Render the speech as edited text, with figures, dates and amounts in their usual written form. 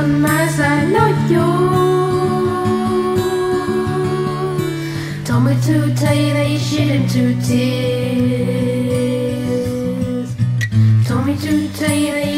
on my side, not yours. Told me to tell you that you shed into tears. Told me to tell you that